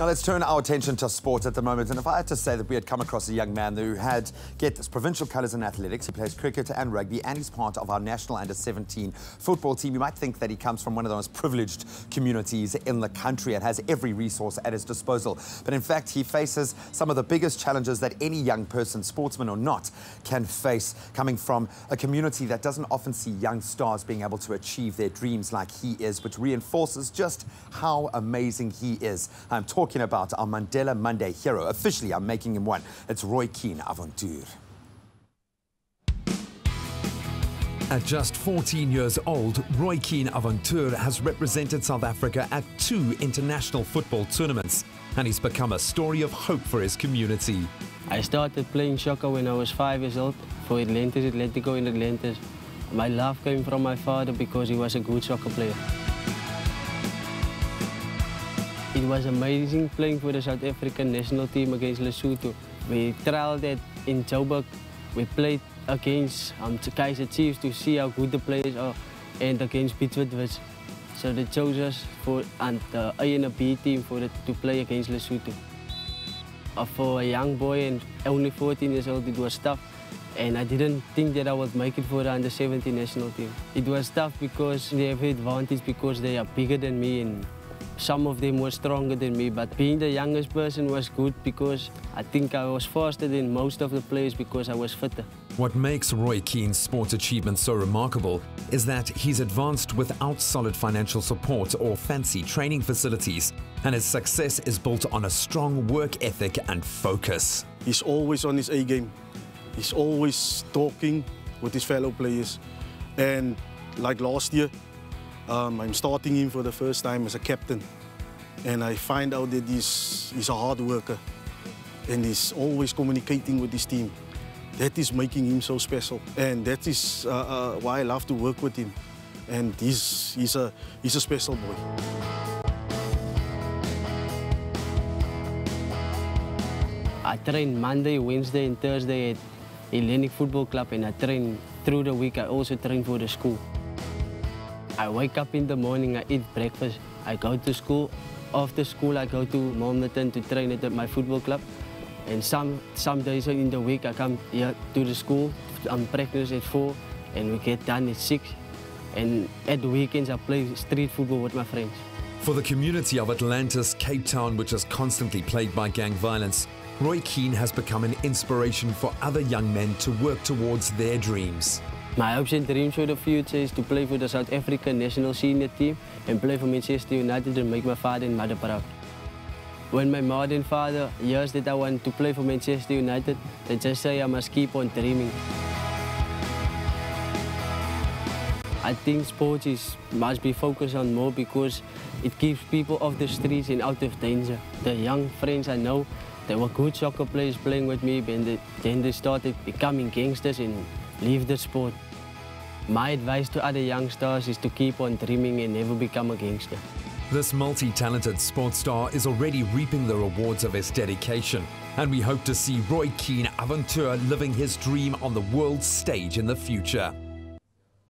Now let's turn our attention to sport at the moment. And if I had to say that we had come across a young man who had, get this, provincial colours in athletics, he plays cricket and rugby, and he's part of our national under-17 football team, you might think that he comes from one of the most privileged communities in the country and has every resource at his disposal. But in fact, he faces some of the biggest challenges that any young person, sportsman or not, can face, coming from a community that doesn't often see young stars being able to achieve their dreams like he is, which reinforces just how amazing he is. I'm talking about our Mandela Monday hero. Officially, I'm making him one. It's Roy Keane Avontuur. At just 14 years old, Roy Keane Avontuur has represented South Africa at 2 international football tournaments, and he's become a story of hope for his community. I started playing soccer when I was 5 years old for Atlantis, Atletico in Atlantis. My love came from my father because he was a good soccer player. It was amazing playing for the South African national team against Lesotho. We trialed that in Joburg. We played against Kaizer Chiefs to see how good the players are, and against Piet Witwits. So they chose us for the A and B team to play against Lesotho. For a young boy and only 14 years old, it was tough. And I didn't think that I would make it for the under-17 national team. It was tough because they have advantage because they are bigger than me and some of them were stronger than me, but being the youngest person was good because I think I was faster than most of the players because I was fitter. What makes Roy Keane's sports achievements so remarkable is that he's advanced without solid financial support or fancy training facilities, and his success is built on a strong work ethic and focus. He's always on his A game. He's always talking with his fellow players. And like last year, I'm starting him for the first time as a captain, and I find out that he's a hard worker and he's always communicating with his team. That is making him so special, and that is why I love to work with him. And he's a special boy. I train Monday, Wednesday and Thursday at Hellenic Football Club, and I train through the week. I also train for the school. I wake up in the morning, I eat breakfast, I go to school. After school, I go to Milnerton to train at my football club. And some days in the week, I come here to the school. I'm practice at 4 and we get done at 6. And at the weekends, I play street football with my friends. For the community of Atlantis, Cape Town, which is constantly plagued by gang violence, Roy Keane has become an inspiration for other young men to work towards their dreams. My hopes and dreams for the future is to play for the South African national senior team and play for Manchester United and make my father and mother proud. When my mother and father hears that I want to play for Manchester United, they just say I must keep on dreaming. I think sports must be focused on more because it keeps people off the streets and out of danger. The young friends I know, they were good soccer players playing with me, and then they started becoming gangsters and leave the sport. My advice to other young stars is to keep on dreaming and never become a gangster. This multi-talented sports star is already reaping the rewards of his dedication, and we hope to see Roy Keane Avontuur living his dream on the world stage in the future.